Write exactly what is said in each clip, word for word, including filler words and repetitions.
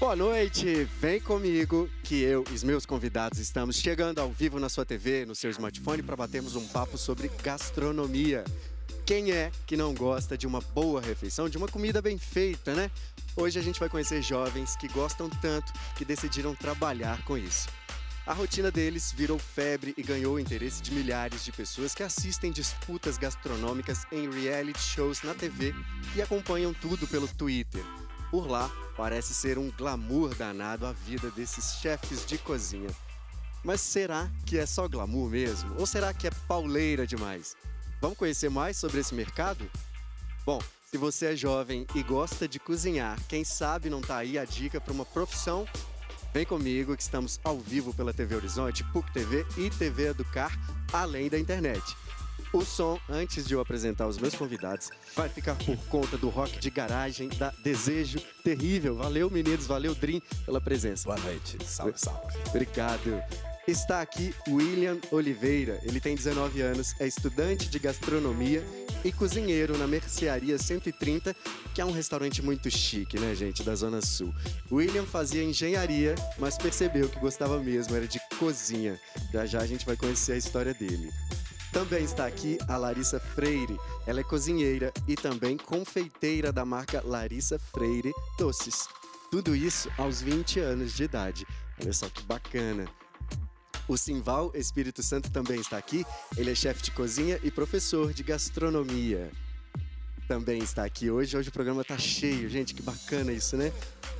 Boa noite, vem comigo que eu e os meus convidados estamos chegando ao vivo na sua T V, no seu smartphone, para batermos um papo sobre gastronomia. Quem é que não gosta de uma boa refeição, de uma comida bem feita, né? Hoje a gente vai conhecer jovens que gostam tanto que decidiram trabalhar com isso. A rotina deles virou febre e ganhou o interesse de milhares de pessoas que assistem disputas gastronômicas em reality shows na T V e acompanham tudo pelo Twitter. Por lá, parece ser um glamour danado a vida desses chefes de cozinha. Mas será que é só glamour mesmo? Ou será que é pauleira demais? Vamos conhecer mais sobre esse mercado? Bom, se você é jovem e gosta de cozinhar, quem sabe não tá aí a dica para uma profissão? Vem comigo que estamos ao vivo pela T V Horizonte, P U C T V e T V Educar, além da internet. O som, antes de eu apresentar os meus convidados, vai ficar por conta do rock de garagem da Desejo Terrível. Valeu, meninos, valeu, Dream, pela presença. Boa noite, salve, salve. Obrigado. Está aqui William Oliveira, ele tem dezenove anos, é estudante de gastronomia e cozinheiro na Mercearia cento e trinta, que é um restaurante muito chique, né, gente, da Zona Sul. William fazia engenharia, mas percebeu que gostava mesmo, era de cozinha. Já já a gente vai conhecer a história dele. Também está aqui a Larissa Freire. Ela é cozinheira e também confeiteira da marca Larissa Freire Doces. Tudo isso aos vinte anos de idade. Olha só que bacana. O Simval Espírito Santo também está aqui. Ele é chefe de cozinha e professor de gastronomia. Também está aqui hoje. Hoje o programa está cheio. Gente, que bacana isso, né?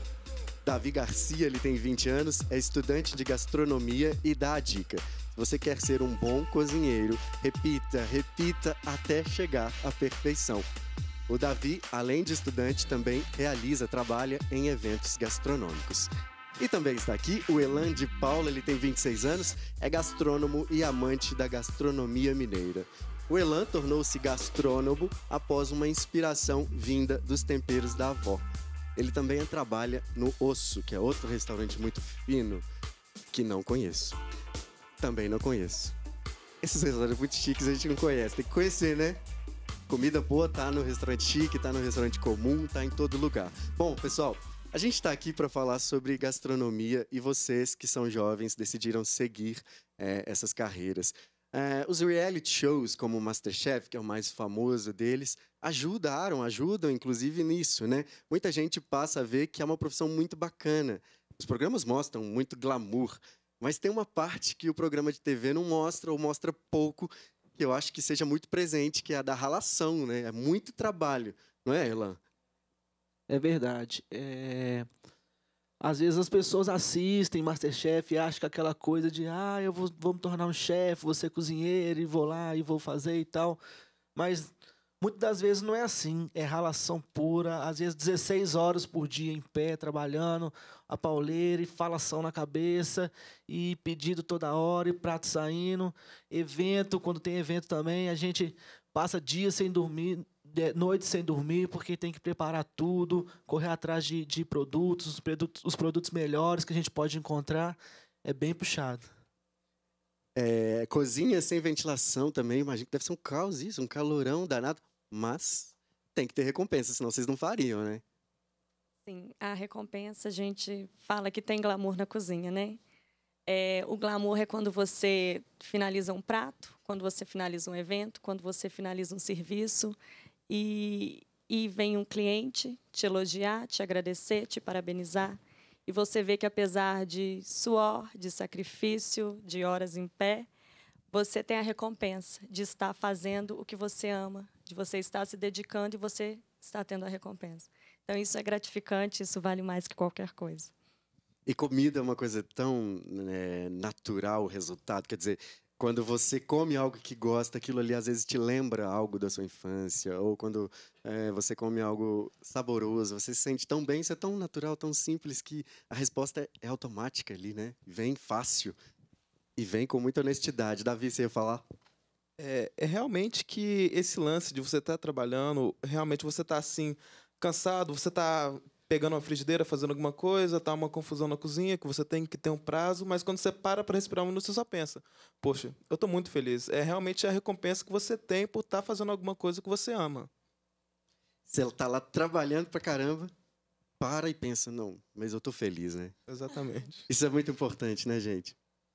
Davi Garcia, ele tem vinte anos, é estudante de gastronomia e dá a dica. Se você quer ser um bom cozinheiro, repita, repita até chegar à perfeição. O Davi, além de estudante, também realiza, trabalha em eventos gastronômicos. E também está aqui o Elan de Paula, ele tem vinte e seis anos, é gastrônomo e amante da gastronomia mineira. O Elan tornou-se gastrônomo após uma inspiração vinda dos temperos da avó. Ele também trabalha no Osso, que é outro restaurante muito fino, que não conheço. Também não conheço. Esses restaurantes muito chiques a gente não conhece, tem que conhecer, né? Comida boa tá no restaurante chique, tá no restaurante comum, tá em todo lugar. Bom, pessoal, a gente tá aqui para falar sobre gastronomia e vocês que são jovens decidiram seguir é, essas carreiras. É, os reality shows, como o MasterChef, que é o mais famoso deles, ajudaram, ajudam inclusive nisso, né? Muita gente passa a ver que é uma profissão muito bacana. Os programas mostram muito glamour, mas tem uma parte que o programa de T V não mostra ou mostra pouco, que eu acho que seja muito presente, que é a da ralação, né? É muito trabalho, não é, Elan? É verdade. É... Às vezes as pessoas assistem MasterChef e acham que aquela coisa de ah, eu vou, vou me tornar um chefe, vou ser cozinheiro e vou lá e vou fazer e tal. Mas muitas das vezes não é assim. É ralação pura, às vezes dezesseis horas por dia em pé, trabalhando, a pauleira e falação na cabeça, e pedido toda hora, e prato saindo. Evento, quando tem evento também, a gente passa dias sem dormir, noites sem dormir, porque tem que preparar tudo, correr atrás de, de produtos, os produtos, os produtos melhores que a gente pode encontrar. É bem puxado. É, cozinha sem ventilação também, imagino que deve ser um caos isso, um calorão danado, mas tem que ter recompensa, senão vocês não fariam, né? Sim, a recompensa, a gente fala que tem glamour na cozinha, né? É, o glamour é quando você finaliza um prato, quando você finaliza um evento, quando você finaliza um serviço e, e vem um cliente te elogiar, te agradecer, te parabenizar. E você vê que, apesar de suor, de sacrifício, de horas em pé, você tem a recompensa de estar fazendo o que você ama, de você estar se dedicando e você está tendo a recompensa. Então, isso é gratificante, isso vale mais que qualquer coisa. E comida é uma coisa tão é, natural, o resultado. Quer dizer, quando você come algo que gosta, aquilo ali às vezes te lembra algo da sua infância. Ou quando é, você come algo saboroso, você se sente tão bem, isso é tão natural, tão simples, que a resposta é automática ali, né? Vem fácil e vem com muita honestidade. Davi, você ia falar? É, é realmente que esse lance de você estar trabalhando, realmente você está assim, cansado, você está pegando uma frigideira, fazendo alguma coisa, tá uma confusão na cozinha, que você tem que ter um prazo, mas quando você para para respirar um minuto, você só pensa, poxa, eu estou muito feliz. É realmente a recompensa que você tem por estar fazendo alguma coisa que você ama. Você está lá trabalhando pra caramba para e pensa, não, mas eu tô feliz, né? Exatamente. Isso é muito importante, né, gente?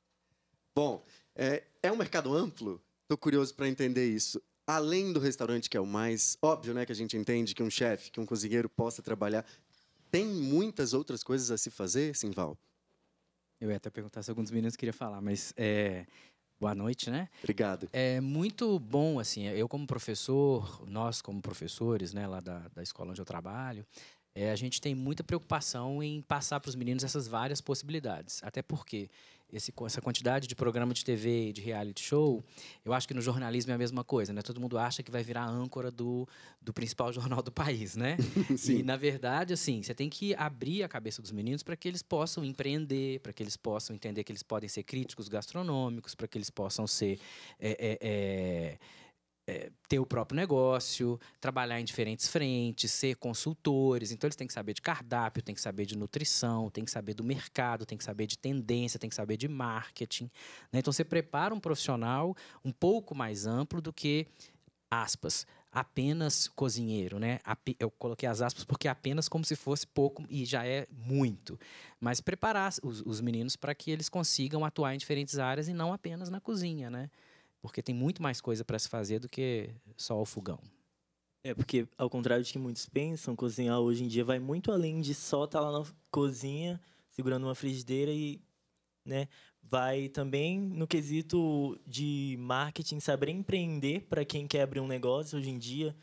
Bom, é, é um mercado amplo? Tô curioso para entender isso. Além do restaurante, que é o mais óbvio, né, que a gente entende que um chefe, que um cozinheiro possa trabalhar, tem muitas outras coisas a se fazer, Simval? Eu ia até perguntar se alguns meninos queriam falar, mas é, boa noite, né? Obrigado. É muito bom, assim, eu como professor, nós como professores, né, lá da, da escola onde eu trabalho, é, a gente tem muita preocupação em passar para os meninos essas várias possibilidades. Até porque esse, essa quantidade de programa de T V e de reality show, eu acho que no jornalismo é a mesma coisa, né? Todo mundo acha que vai virar âncora do, do principal jornal do país, né? Sim. E, na verdade, assim, você tem que abrir a cabeça dos meninos para que eles possam empreender, para que eles possam entender que eles podem ser críticos gastronômicos, para que eles possam ser... É, é, é, É, ter o próprio negócio, trabalhar em diferentes frentes, ser consultores. Então, eles têm que saber de cardápio, têm que saber de nutrição, têm que saber do mercado, têm que saber de tendência, têm que saber de marketing, né? Então, você prepara um profissional um pouco mais amplo do que, aspas, apenas cozinheiro, né? Eu coloquei as aspas porque apenas como se fosse pouco e já é muito. Mas preparar os, os meninos para que eles consigam atuar em diferentes áreas e não apenas na cozinha, né? Porque tem muito mais coisa para se fazer do que só o fogão. É, porque, ao contrário de que muitos pensam, cozinhar hoje em dia vai muito além de só estar lá na cozinha, segurando uma frigideira e, né, vai também no quesito de marketing, saber empreender para quem quer abrir um negócio hoje em dia.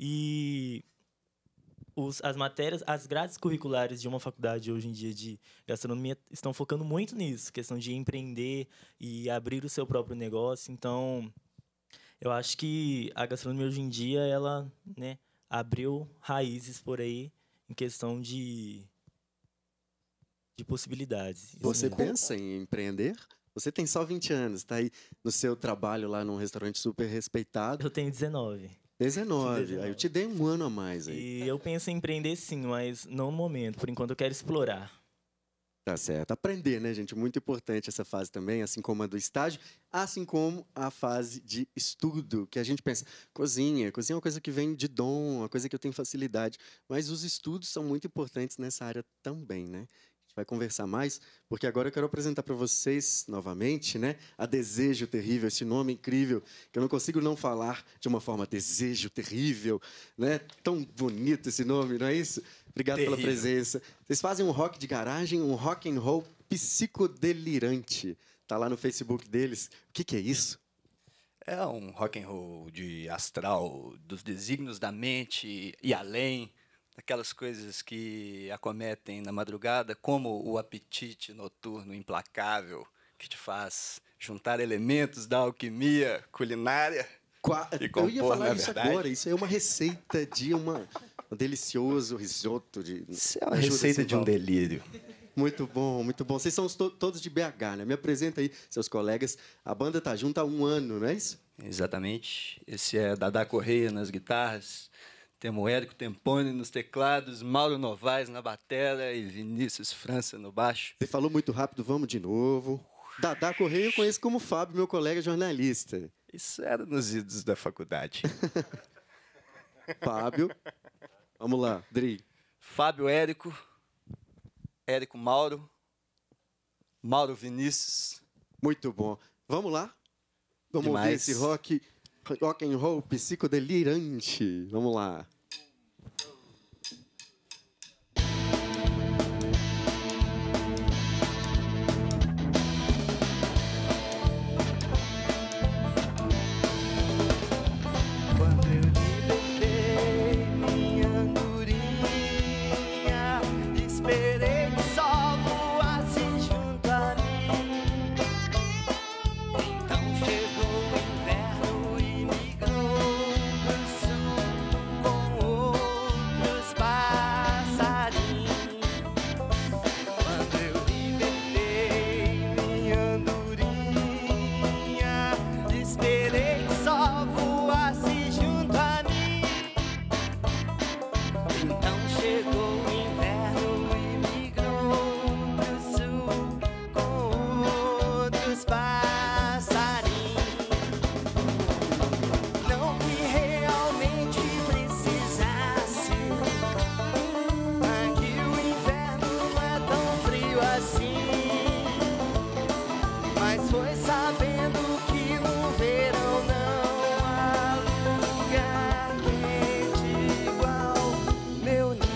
E os, as matérias, as grades curriculares de uma faculdade hoje em dia de gastronomia estão focando muito nisso, questão de empreender e abrir o seu próprio negócio. Então, eu acho que a gastronomia hoje em dia, ela, né, abriu raízes por aí em questão de, de possibilidades. Você pensa em empreender? Você tem só vinte anos, está aí no seu trabalho lá num restaurante super respeitado. Eu tenho dezenove. dezenove. dezenove. Aí eu te dei um ano a mais aí. E eu penso em empreender sim, mas não no momento. Por enquanto eu quero explorar. Tá certo. Aprender, né, gente? Muito importante essa fase também, assim como a do estágio, assim como a fase de estudo, que a gente pensa, cozinha, cozinha é uma coisa que vem de dom, uma coisa que eu tenho facilidade, mas os estudos são muito importantes nessa área também, né? A gente vai conversar mais, porque agora eu quero apresentar para vocês, novamente, né, a Desejo Terrível, esse nome incrível, que eu não consigo não falar de uma forma Desejo Terrível, né? Tão bonito esse nome, não é isso? Obrigado Terrível. Pela presença. Vocês fazem um rock de garagem, um rock and roll psicodelirante. Tá lá no Facebook deles. O que, que é isso? É um rock and roll de astral, dos desígnios da mente e além, daquelas coisas que acometem na madrugada, como o apetite noturno implacável que te faz juntar elementos da alquimia culinária Qua... e compor, Eu ia falar na isso verdade. agora. Isso é uma receita de uma... um delicioso risoto de... Isso é uma receita de um delírio. Muito bom, muito bom. Vocês são to todos de B H, né? Me apresenta aí, seus colegas. A banda tá junto há um ano, não é isso? Exatamente. Esse é Dadá Correia nas guitarras, temos o Érico Tempone nos teclados, Mauro Novaes na batera e Vinícius França no baixo. Você falou muito rápido, vamos de novo. Dadá Correia eu conheço como Fábio, meu colega jornalista. Isso era nos idos da faculdade. Fábio. Vamos lá, Dri. Fábio Érico, Érico Mauro, Mauro Vinícius. Muito bom. Vamos lá? Vamos Demais. ouvir esse rock, rock and roll psicodelirante. Vamos lá. Então chegou o inverno e migrou pro sul com assim. Mas foi sabendo que no verão não há lugar quente igual meu ninho.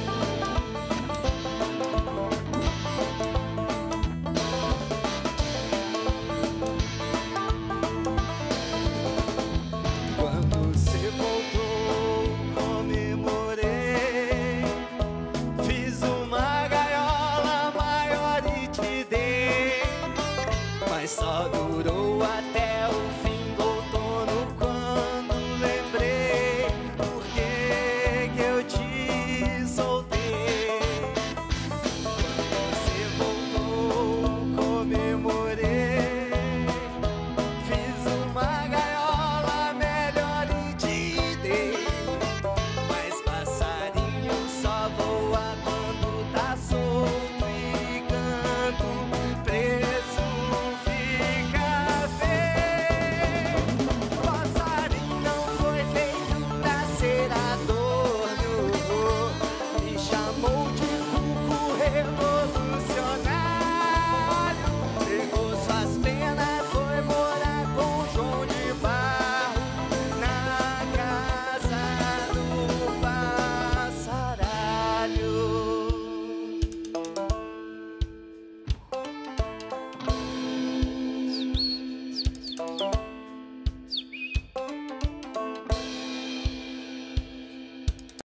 Quando você voltou, comemorei. Fiz uma gaiola maior e te dei, mas só durou até o fim do outono, quando lembrei por que que eu te soltei. Quando você voltou, comemorei. Fiz uma gaiola melhor e te dei, mas passarinho só voa quando tá solto e canto preso fica feio. Passarinho não foi feito pra ser adorno, me chamou de